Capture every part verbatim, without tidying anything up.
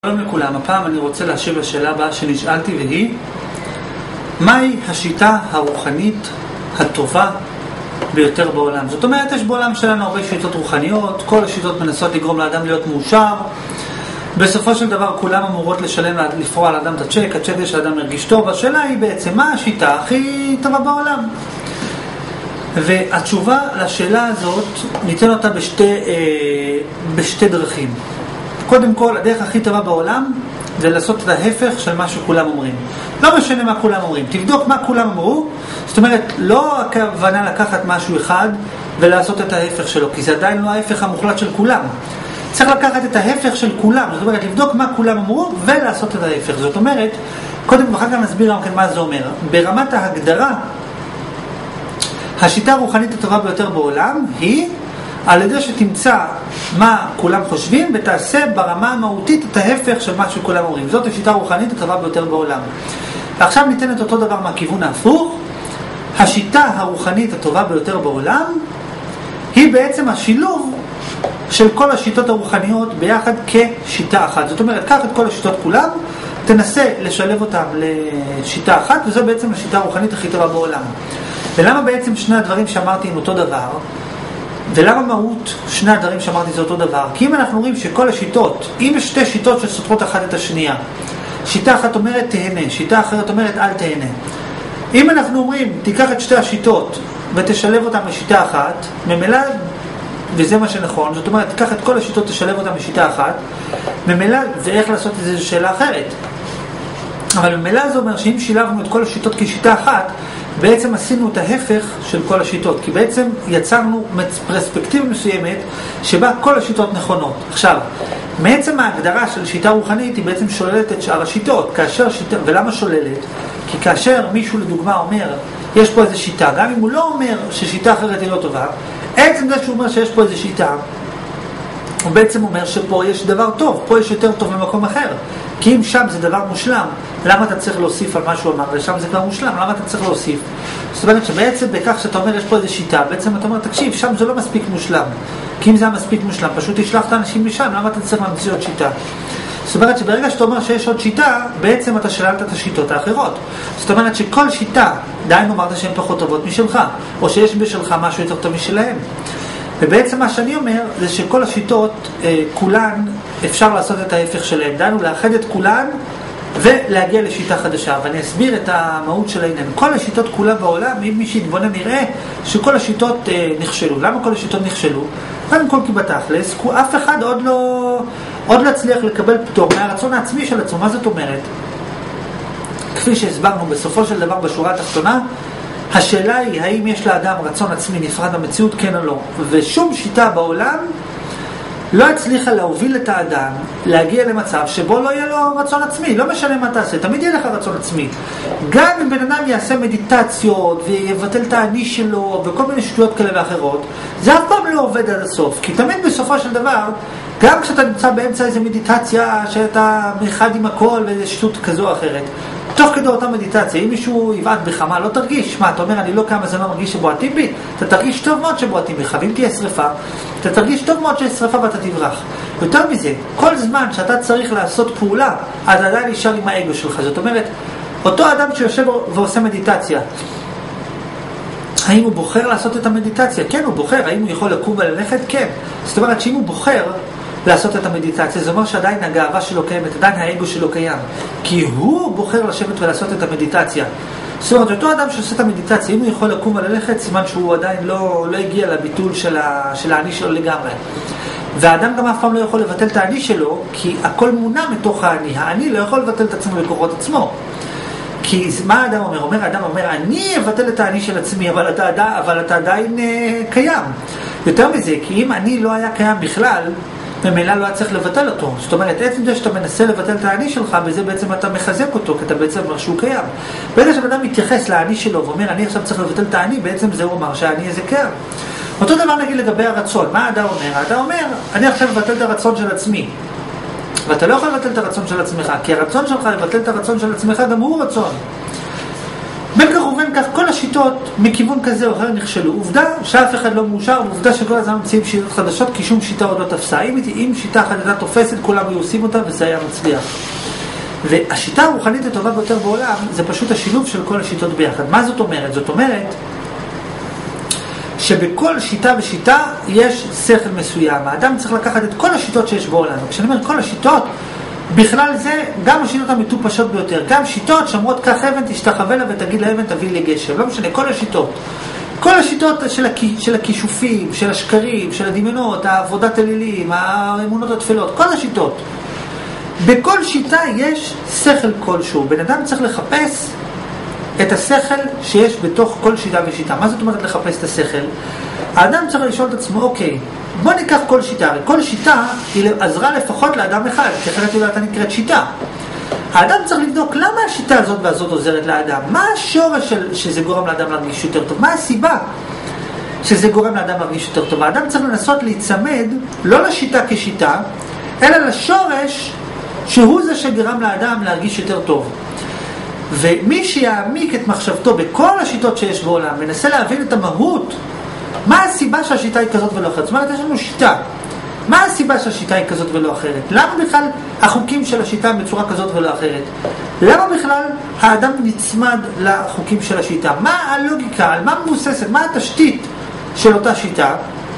שלום לכולם, הפעם אני רוצה להשיב לשאלה הבאה שנשאלתי, והיא מהי השיטה הרוחנית הטובה ביותר בעולם? זאת אומרת, יש בעולם שלנו הרבה שיטות רוחניות, כל השיטות מנסות לגרום לאדם להיות מאושר, בסופו של דבר כולם אמורות לשלם, לפרוע לאדם את הצ'ק, הצ'ק זה שהאדם מרגיש טוב. השאלה היא בעצם מה השיטה הכי טובה בעולם? והתשובה לשאלה הזאת ניתן אותה בשתי, אה, בשתי דרכים. קודם כל, הדרך הכי טובה בעולם זה לעשות את ההפך של מה שכולם אומרים. לא משנה מה כולם אומרים, תבדוק מה כולם אמרו. זאת אומרת, לא הכוונה לקחת משהו אחד ולעשות את ההפך שלו, כי זה עדיין לא ההפך המוחלט של כולם. צריך לקחת את ההפך של כולם, זאת אומרת, לבדוק מה כולם אמרו ולעשות את ההפך. זאת אומרת, קודם ואחר כך נסביר גם כן מה זה אומר. ברמת ההגדרה, השיטה הרוחנית הטובה ביותר בעולם היא על ידי שתמצא מה כולם חושבים ותעשה ברמה המהותית את ההפך של מה שכולם אומרים. זאת השיטה הרוחנית הטובה ביותר בעולם. ועכשיו ניתן את אותו דבר מהכיוון ההפוך. השיטה הרוחנית הטובה ביותר בעולם היא בעצם השילוב של כל השיטות הרוחניות ביחד כשיטה אחת. זאת אומרת, קח את כל השיטות כולם, תנסה לשלב אותם לשיטה אחת, וזו בעצם השיטה הרוחנית הכי טובה בעולם. ולמה בעצם שני הדברים שאמרתי הם אותו דבר? ולמה מהות שני הדברים שאמרתי זה אותו דבר? כי אם אנחנו רואים שכל השיטות, אם יש שתי שיטות שסותרות אחת את השנייה, שיטה אחת אומרת תהנה, שיטה אחרת אומרת אל תהנה. אם אנחנו אומרים תיקח את שתי השיטות ותשלב אותם לשיטה אחת, ממילא, וזה מה שנכון, זאת אומרת תיקח את כל השיטות תשלב אותם לשיטה אחת, ממילא זה איך לעשות את זה שאלה אחרת. אבל ממילא זה אומר שאם שילבנו את כל השיטות כשיטה אחת, בעצם עשינו את ההפך של כל השיטות, כי בעצם יצרנו פרספקטיבה מסוימת שבה כל השיטות נכונות. עכשיו, בעצם ההגדרה של שיטה רוחנית היא בעצם שוללת את שאר השיטות. כאשר שיטה, ולמה שוללת? כי כאשר מישהו לדוגמה אומר, יש פה איזו שיטה, גם אם הוא לא אומר ששיטה אחרת היא לא טובה, עצם זה שהוא אומר שיש פה איזו שיטה, הוא בעצם אומר שפה יש דבר טוב, פה יש יותר טוב במקום אחר. כי אם שם זה דבר מושלם, למה אתה צריך להוסיף על מה שהוא אמר? ושם זה כבר מושלם, למה אתה צריך להוסיף? זאת אומרת שבעצם בכך שאתה אומר יש פה איזו שיטה, בעצם אתה אומר תקשיב, שם זה לא מספיק מושלם. כי אם זה היה מספיק מושלם, פשוט תשלח את האנשים משם, למה אתה צריך להמציא עוד שיטה? זאת אומרת שברגע שאתה אומר שיש עוד שיטה, בעצם אתה שללת את השיטות האחרות. זאת אומרת שכל שיטה, די נאמרת שהן פחות טובות משלך, או שיש בשלך משהו יותר טוב משלהם. ובעצם מה שאני אומר זה שכל השיטות, כולן אפשר לעשות את ההפך שלהן. דיינו לאחד את כולן ולהגיע לשיטה חדשה. ואני אסביר את המהות של העניין. כל השיטות כולן בעולם, אם מי שיתבונן נראה שכל השיטות נכשלו. למה כל השיטות נכשלו? קודם כל כי בתכלס, אף אחד עוד לא, עוד לא הצליח לקבל פטור מהרצון העצמי של עצמו. מה זאת אומרת? כפי שהסברנו בסופו של דבר בשורה התחתונה, השאלה היא האם יש לאדם רצון עצמי נפרד במציאות, כן או לא. ושום שיטה בעולם לא הצליחה להוביל את האדם להגיע למצב שבו לא יהיה לו רצון עצמי. לא משנה מה תעשה, תמיד יהיה לך רצון עצמי. גם אם בן אדם יעשה מדיטציות ויבטל את האני שלו וכל מיני שטויות כאלה ואחרות, זה אף פעם לא עובד עד הסוף. כי תמיד בסופו של דבר, גם כשאתה נמצא באמצע איזו מדיטציה שאתה מאחד עם הכל ואיזו שטות כזו או אחרת, תוך כדי אותה מדיטציה, אם מישהו יבעט בך, מה, לא תרגיש? מה, אתה אומר, אני לא כמה זה לא מרגיש שבועטים בי? אתה תרגיש טוב מאוד שבועטים בך, ואם תהיה שריפה, אתה תרגיש טוב מאוד שיש שריפה ואתה תברח. יותר מזה, כל זמן שאתה צריך לעשות פעולה, אז עדיין נשאר עם האגו שלך. זאת אומרת, אותו אדם שיושב ועושה מדיטציה, האם הוא בוחר לעשות את המדיטציה? כן, הוא בוחר. האם הוא יכול לקום וללכת? כן. זאת אומרת, שאם הוא בוחר לעשות את המדיטציה, זה אומר שעדיין הגאווה שלו קיימת, עדיין האגו שלו קיים. כי הוא בוחר לשבת ולעשות את המדיטציה. זאת אומרת, אותו אדם שעושה את המדיטציה, אם הוא יכול לקום וללכת, סימן שהוא עדיין לא, לא הגיע לביטול של, ה, של האני שלו לגמרי. והאדם גם אף פעם לא יכול לבטל את האני שלו, כי הכל מונע מתוך האני. האני לא יכול לבטל את עצמו בכוחות עצמו. כי מה האדם אומר? אומר, האדם אומר, אני אבטל את האני של עצמי, אבל אתה, אבל אתה עדיין uh, קיים. יותר מזה, כי אם אני לא היה קיים בכלל, ממילא לא היה צריך לבטל אותו. זאת אומרת, עצם זה שאתה מנסה לבטל את האני שלך, בזה בעצם אתה מחזק אותו, כי אתה בעצם אומר שהוא קיים. ברגע שאדם מתייחס לאני שלו ואומר, אני עכשיו צריך לבטל את האני, בעצם זה אומר שהאני הזה קיים. אותו דבר נגיד לגבי הרצון. מה האדם אומר? האדם אומר, אני עכשיו מבטל את הרצון של עצמי. ואתה לא יכול לבטל את הרצון של עצמך, כי הרצון שלך לבטל את הרצון של עצמך גם הוא רצון. בין כך ובין כך, כל השיטות מכיוון כזה או אחר נכשלו. עובדה שאף אחד לא מאושר, ועובדה שכל הזמן מציעים שיטות חדשות, כי שום שיטה עוד לא תפסה. אם, אם שיטה אחת הייתה תופסת, כולם היו עושים אותה, וזה היה מצליח. והשיטה הרוחנית הטובה ביותר בעולם, זה פשוט השילוב של כל השיטות ביחד. מה זאת אומרת? זאת אומרת, שבכל שיטה ושיטה יש שכל מסוים. האדם צריך לקחת את כל השיטות שיש בעולם. כשאני אומר כל השיטות, בכלל זה גם השיטות המטופשות ביותר, גם שיטות שאומרות כך אבן תשתחווה לה ותגיד לאבן תביא לי גשם, לא משנה, כל השיטות. כל השיטות של, הכ... של הכישופים, של השקרים, של הדמיונות, העבודת אלילים, האמונות התפלות, כל השיטות. בכל שיטה יש שכל כלשהו. בן אדם צריך לחפש את השכל שיש בתוך כל שיטה ושיטה. מה זאת אומרת לחפש את השכל? האדם צריך לשאול את עצמו, אוקיי, בוא ניקח כל שיטה. כל שיטה היא עזרה לפחות לאדם אחד, כי אחרת אולי אתה נקראת שיטה. האדם צריך לבדוק למה השיטה הזאת והזאת עוזרת לאדם. מה השורש של, שזה גורם לאדם להרגיש יותר טוב? מה הסיבה שזה גורם לאדם להרגיש יותר טוב? האדם צריך לנסות להיצמד לא לשיטה כשיטה, אלא לשורש שהוא זה שגרם לאדם להרגיש יותר טוב. ומי שיעמיק את מחשבתו בכל השיטות שיש בעולם, מנסה להבין את המהות, מה הסיבה שהשיטה היא כזאת ולא אחרת? זאת אומרת, יש לנו שיטה. מה הסיבה שהשיטה היא כזאת ולא אחרת? למה בכלל החוקים של השיטה הם בצורה כזאת ולא אחרת? למה בכלל האדם נצמד לחוקים של השיטה? מה הלוגיקה? על מה מבוססת? מה התשתית של אותה שיטה?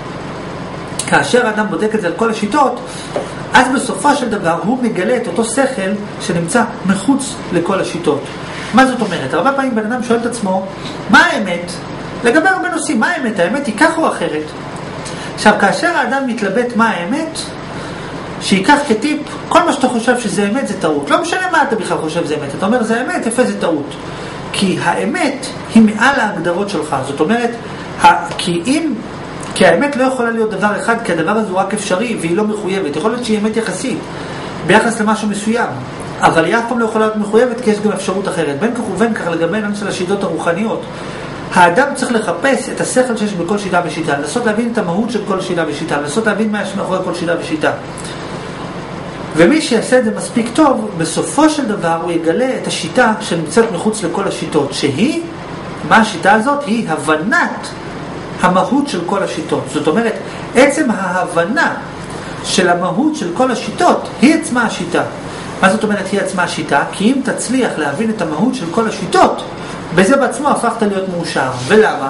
כאשר האדם בודק את זה על כל השיטות, אז בסופו של דבר הוא מגלה את אותו שכל שנמצא מחוץ לכל השיטות. מה זאת אומרת? הרבה פעמים בן אדם שואל את עצמו, מה האמת? לגבי הרבה נושאים, מה האמת? האמת היא כך או אחרת? עכשיו, כאשר האדם מתלבט מה האמת, שיקח כטיפ, כל מה שאתה חושב שזה אמת זה טעות. לא משנה מה אתה בכלל חושב זה אמת. אתה אומר זה אמת, יפה זה טעות. כי האמת היא מעל ההגדרות שלך. זאת אומרת, כי אם... כי האמת לא יכולה להיות דבר אחד, כי הדבר הזה הוא רק אפשרי והיא לא מחויבת. יכול להיות שהיא אמת יחסית ביחס למשהו מסוים, אבל היא אף פעם לא יכולה להיות מחויבת, כי יש גם אפשרות אחרת. בין כך ובין כך לגבי עניין של השיטות הרוחניות, האדם צריך לחפש את השכל שיש בכל שיטה ושיטה, לנסות להבין את המהות של כל שיטה ושיטה, לנסות להבין מה יש מאחורי כל שיטה ושיטה. ומי שיעשה את זה מספיק טוב, בסופו של דבר הוא יגלה את השיטה שנמצאת מחוץ לכל השיטות, שהיא, מה השיטה הזאת? היא הבנת המהות של כל השיטות. זאת אומרת, עצם ההבנה של המהות של כל השיטות היא עצמה השיטה. מה זאת אומרת היא עצמה השיטה? כי אם תצליח להבין את המהות של כל השיטות, בזה בעצמו הפכת להיות מאושר. ולמה?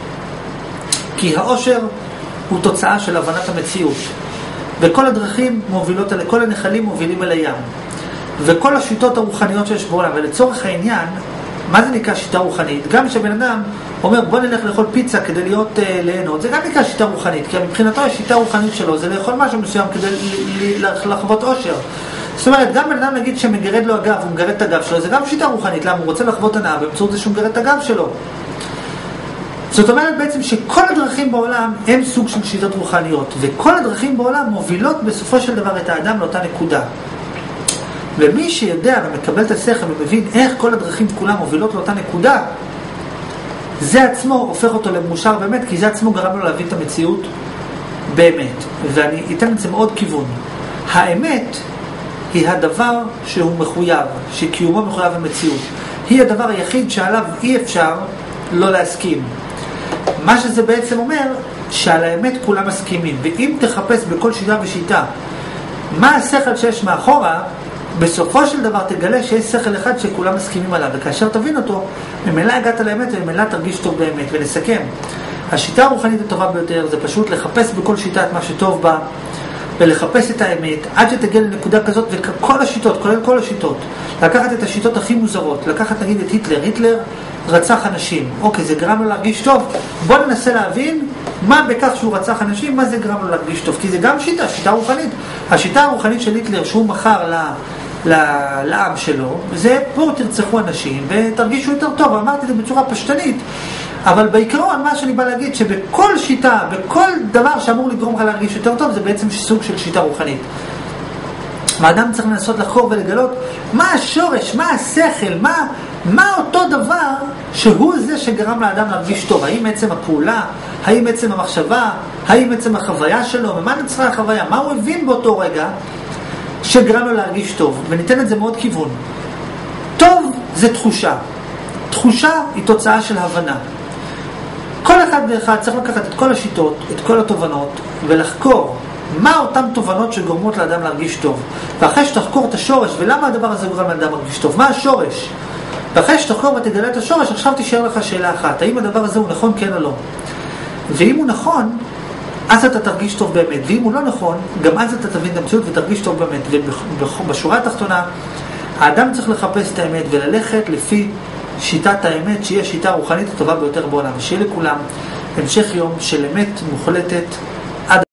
כי האושר הוא תוצאה של הבנת המציאות. וכל הדרכים מובילות, כל הנחלים מובילים אל הים. וכל השיטות הרוחניות שיש בעולם, ולצורך העניין, מה זה נקרא שיטה רוחנית? גם שבן אדם אומר בוא נלך לאכול פיצה כדי להיות uh, ליהנות, זה גם נקרא שיטה רוחנית, כי מבחינתו השיטה הרוחנית שלו זה לאכול משהו מסוים כדי לחוות אושר. זאת אומרת, גם בן אדם נגיד שמגרד לו הגב, הוא מגרד את הגב שלו, זה גם שיטה רוחנית. למה? הוא רוצה לחוות הנאה באמצעות זה שהוא מגרד את הגב שלו. זאת אומרת בעצם שכל הדרכים בעולם הם סוג של שיטות רוחניות, וכל הדרכים בעולם מובילות בסופו של דבר את האדם לאותה נקודה. ומי שיודע ומקבל את השכל ומבין איך כל הדרכים כולם מובילות לאותה נקודה, זה עצמו הופך אותו למאושר באמת, כי זה עצמו גרם לו להבין את המציאות באמת. ואני אתן את זה מאוד כיוון. האמת היא הדבר שהוא מחויב, שקיומו מחויב במציאות. היא הדבר היחיד שעליו אי אפשר לא להסכים. מה שזה בעצם אומר, שעל האמת כולם מסכימים. ואם תחפש בכל שיטה ושיטה מה השכל שיש מאחורה, בסופו של דבר תגלה שיש שכל אחד שכולם מסכימים עליו, וכאשר תבין אותו, ממילא הגעת לאמת וממילא תרגיש טוב באמת. ונסכם, השיטה הרוחנית הטובה ביותר זה פשוט לחפש בכל שיטה את מה שטוב בה, ולחפש את האמת, עד שתגיע לנקודה כזאת, וכל השיטות, כולל כל השיטות, לקחת את השיטות הכי מוזרות, לקחת נגיד את היטלר, היטלר רצח אנשים, אוקיי, זה גרם לו להרגיש טוב, בוא ננסה להבין מה בכך שהוא רצח אנשים, מה זה גרם לו להרגיש טוב, כי זה גם שיטה, שיטה רוחנית. השיטה הרוחנית של היטלר שהוא מכר ל... לעם שלו, זה פה תרצחו אנשים ותרגישו יותר טוב. אמרתי את זה בצורה פשטנית, אבל בעיקרון מה שאני בא להגיד שבכל שיטה, בכל דבר שאמור לגרום לך להרגיש יותר טוב, זה בעצם סוג של שיטה רוחנית. האדם צריך לנסות לחקור ולגלות מה השורש, מה השכל, מה, מה אותו דבר שהוא זה שגרם לאדם להרגיש טוב. האם עצם הפעולה, האם עצם המחשבה, האם עצם החוויה שלו, ומה נצרה החוויה, מה הוא הבין באותו רגע שגרם לו להרגיש טוב. וניתן את זה מאוד כיוון. טוב זה תחושה. תחושה היא תוצאה של הבנה. כל אחד ואחד צריך לקחת את כל השיטות, את כל התובנות, ולחקור מה אותן תובנות שגורמות לאדם להרגיש טוב. ואחרי שתחקור את השורש, ולמה הדבר הזה גורם לאדם להרגיש טוב, מה השורש? ואחרי שתחקור ותגלה את השורש, עכשיו תישאר לך שאלה אחת, האם הדבר הזה הוא נכון, כן או לא? ואם הוא נכון, אז אתה תרגיש טוב באמת, ואם הוא לא נכון, גם אז אתה תבין את המציאות ותרגיש טוב באמת. ובשורה התחתונה, האדם צריך לחפש את האמת וללכת לפי שיטת האמת, שהיא השיטה הרוחנית הטובה ביותר בעולם. שיהיה לכולם המשך יום של אמת מוחלטת.